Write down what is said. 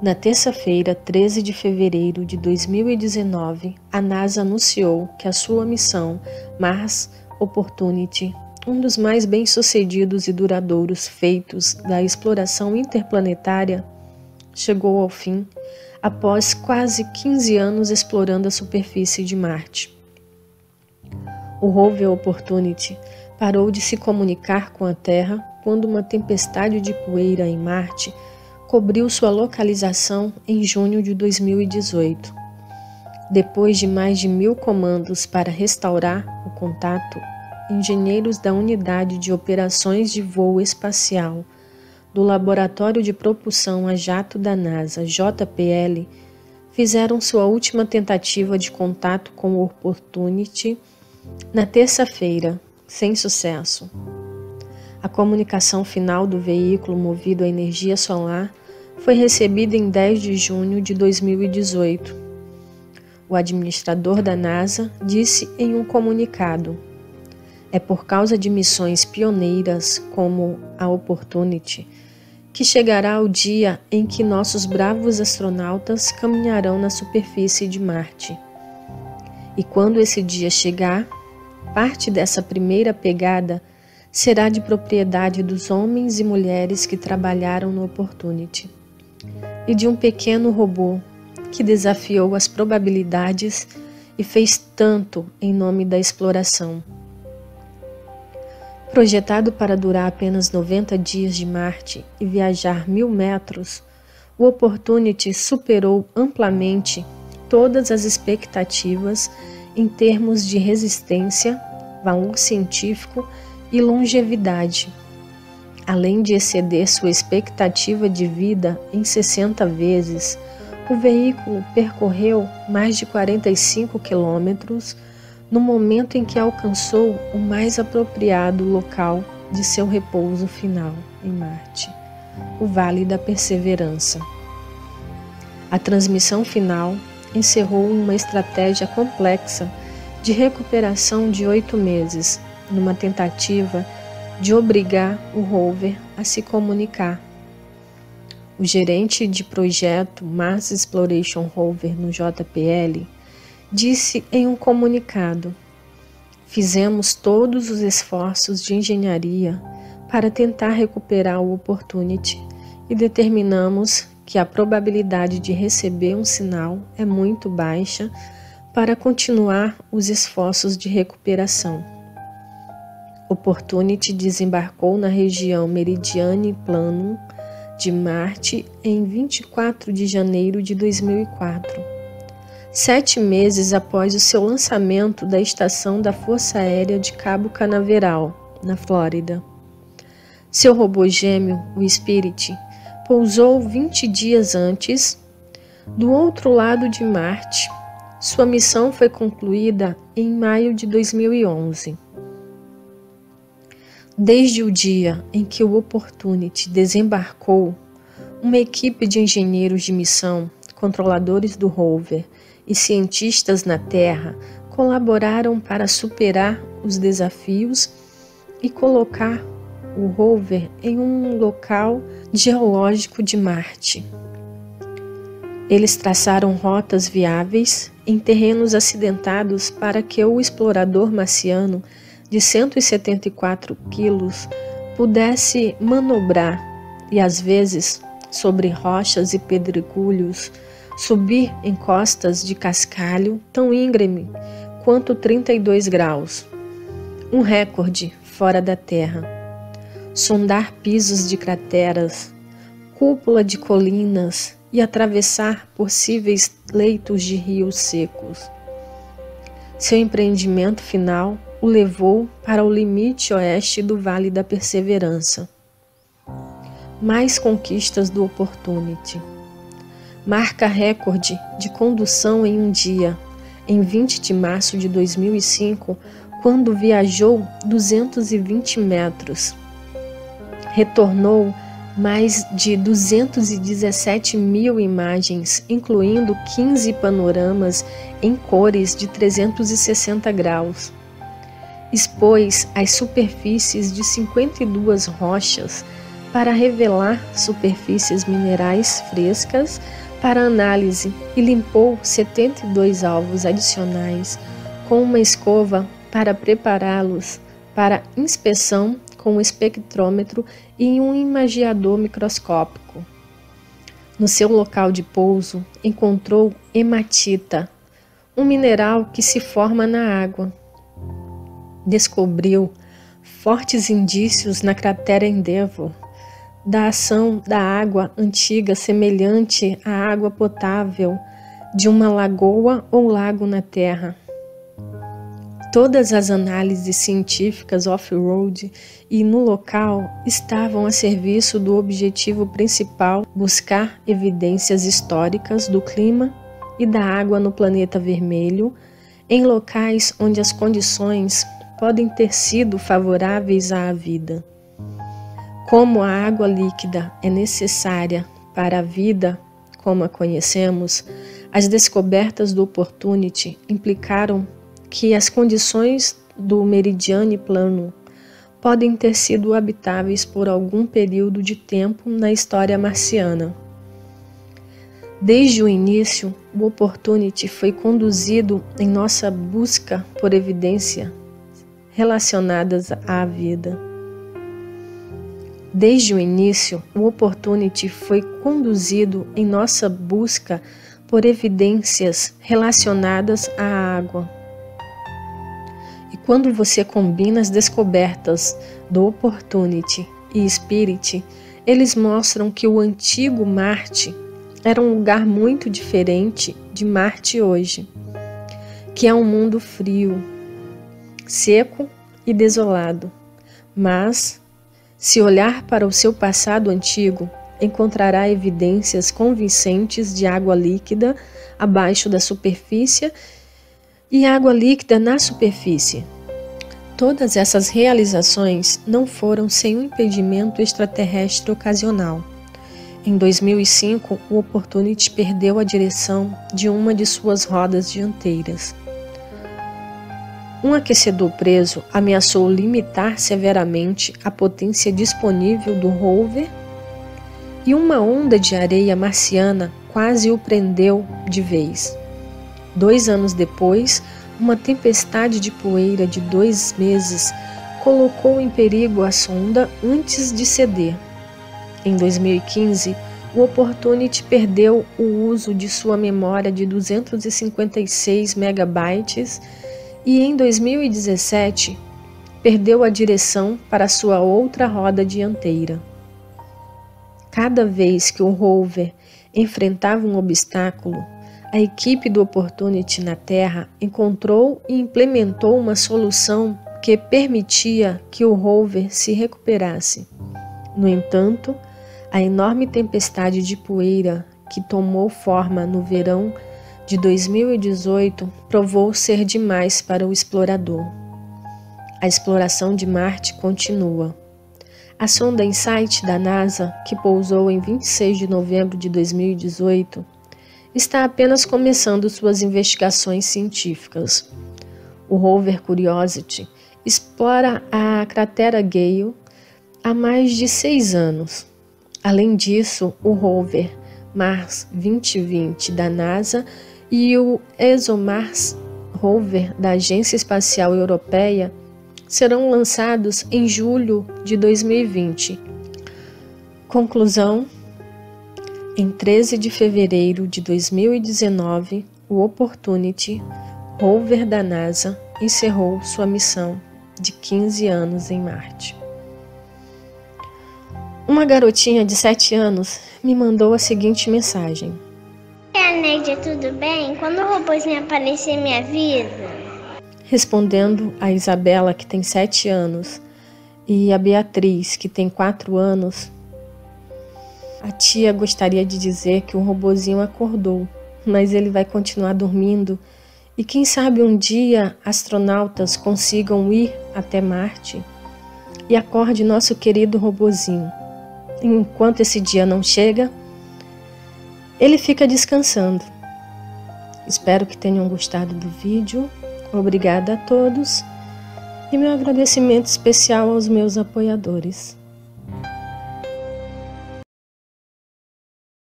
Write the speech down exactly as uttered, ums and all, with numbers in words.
Na terça-feira, treze de fevereiro de dois mil e dezenove, a NASA anunciou que a sua missão Mars Opportunity, um dos mais bem-sucedidos e duradouros feitos da exploração interplanetária, chegou ao fim após quase quinze anos explorando a superfície de Marte. O rover Opportunity parou de se comunicar com a Terra quando uma tempestade de poeira em Marte cobriu sua localização em junho de dois mil e dezoito. Depois de mais de mil comandos para restaurar o contato, engenheiros da Unidade de Operações de Voo Espacial do Laboratório de Propulsão a Jato da NASA, J P L, fizeram sua última tentativa de contato com o Opportunity na terça-feira, sem sucesso. A comunicação final do veículo movido a energia solar foi recebida em dez de junho de dois mil e dezoito. O administrador da NASA disse em um comunicado: "É por causa de missões pioneiras como a Opportunity que chegará o dia em que nossos bravos astronautas caminharão na superfície de Marte. E quando esse dia chegar, parte dessa primeira pegada será de propriedade dos homens e mulheres que trabalharam no Opportunity e de um pequeno robô que desafiou as probabilidades e fez tanto em nome da exploração." Projetado para durar apenas noventa dias de Marte e viajar mil metros, o Opportunity superou amplamente todas as expectativas em termos de resistência, valor científico e longevidade, além de exceder sua expectativa de vida em sessenta vezes. O veículo percorreu mais de quarenta e cinco quilômetros no momento em que alcançou o mais apropriado local de seu repouso final em Marte, o Vale da Perseverança. A transmissão final encerrou uma estratégia complexa de recuperação de oito meses, numa tentativa de obrigar o rover a se comunicar. O gerente de projeto Mars Exploration Rover no J P L disse em um comunicado: "Fizemos todos os esforços de engenharia para tentar recuperar o Opportunity e determinamos que a probabilidade de receber um sinal é muito baixa para continuar os esforços de recuperação." Opportunity desembarcou na região Meridiane Planum de Marte em vinte e quatro de janeiro de dois mil e quatro, sete meses após o seu lançamento da estação da Força Aérea de Cabo Canaveral, na Flórida. Seu robô gêmeo, o Spirit, pousou vinte dias antes, do outro lado de Marte. Sua missão foi concluída em maio de dois mil e onze. Desde o dia em que o Opportunity desembarcou, uma equipe de engenheiros de missão, controladores do rover e cientistas na Terra colaboraram para superar os desafios e colocar o rover em um local geológico de Marte. Eles traçaram rotas viáveis em terrenos acidentados para que o explorador marciano de cento e setenta e quatro quilos pudesse manobrar e, às vezes, sobre rochas e pedregulhos, subir em costas de cascalho tão íngreme quanto trinta e dois graus, um recorde fora da Terra. Sondar pisos de crateras, cúpula de colinas e atravessar possíveis leitos de rios secos. Seu empreendimento final o levou para o limite oeste do Vale da Perseverança. Mais conquistas do Opportunity. Marca recorde de condução em um dia, em vinte de março de dois mil e cinco, quando viajou duzentos e vinte metros. Retornou mais de duzentos e dezessete mil imagens, incluindo quinze panoramas em cores de trezentos e sessenta graus. Expôs as superfícies de cinquenta e duas rochas para revelar superfícies minerais frescas para análise e limpou setenta e dois alvos adicionais com uma escova para prepará-los para inspeção com um espectrômetro e um imagiador microscópico. No seu local de pouso, encontrou hematita, um mineral que se forma na água. Descobriu fortes indícios na cratera Endeavour da ação da água antiga semelhante à água potável de uma lagoa ou lago na Terra. Todas as análises científicas off-road e no local estavam a serviço do objetivo principal: buscar evidências históricas do clima e da água no planeta vermelho, em locais onde as condições podem ter sido favoráveis à vida. Como a água líquida é necessária para a vida como a conhecemos, as descobertas do Opportunity implicaram que as condições do meridiano plano podem ter sido habitáveis por algum período de tempo na história marciana. Desde o início, o Opportunity foi conduzido em nossa busca por evidência relacionadas à vida. Desde o início, o Opportunity foi conduzido em nossa busca por evidências relacionadas à água. E quando você combina as descobertas do Opportunity e Spirit, eles mostram que o antigo Marte era um lugar muito diferente de Marte hoje, que é um mundo frio, seco e desolado. Mas, se olhar para o seu passado antigo, encontrará evidências convincentes de água líquida abaixo da superfície e água líquida na superfície. Todas essas realizações não foram sem um impedimento extraterrestre ocasional. Em dois mil e cinco, o Opportunity perdeu a direção de uma de suas rodas dianteiras. Um aquecedor preso ameaçou limitar severamente a potência disponível do rover e uma onda de areia marciana quase o prendeu de vez. Dois anos depois, uma tempestade de poeira de dois meses colocou em perigo a sonda antes de ceder. Em dois mil e quinze, o Opportunity perdeu o uso de sua memória de duzentos e cinquenta e seis megabytes e em dois mil e dezessete perdeu a direção para sua outra roda dianteira. Cada vez que o rover enfrentava um obstáculo, a equipe do Opportunity na Terra encontrou e implementou uma solução que permitia que o rover se recuperasse. No entanto, a enorme tempestade de poeira que tomou forma no verão de dois mil e dezoito provou ser demais para o explorador. A exploração de Marte continua. A sonda InSight da NASA, que pousou em vinte e seis de novembro de dois mil e dezoito, está apenas começando suas investigações científicas. O rover Curiosity explora a cratera Gale há mais de seis anos. Além disso, o rover Mars vinte vinte da NASA e o ExoMars rover da Agência Espacial Europeia serão lançados em julho de dois mil e vinte. Conclusão: em treze de fevereiro de dois mil e dezenove, o Opportunity, rover da NASA, encerrou sua missão de quinze anos em Marte. Uma garotinha de sete anos me mandou a seguinte mensagem: "Oi, Nédia, tudo bem? Quando o robôzinho aparecer, me avisa?" Respondendo a Isabela, que tem sete anos, e a Beatriz, que tem quatro anos, a tia gostaria de dizer que o robozinho acordou, mas ele vai continuar dormindo e quem sabe um dia astronautas consigam ir até Marte e acorde nosso querido robozinho. Enquanto esse dia não chega, ele fica descansando. Espero que tenham gostado do vídeo. Obrigada a todos e meu agradecimento especial aos meus apoiadores.